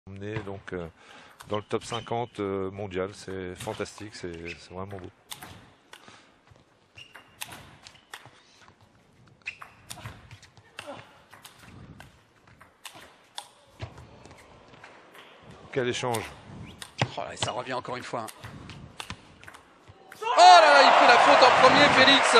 emmené donc dans le top 50 mondial. C'est fantastique, c'est vraiment beau. Quel échange! Oh là, ça revient encore une fois. Oh là là, il fait la faute en premier, Félix.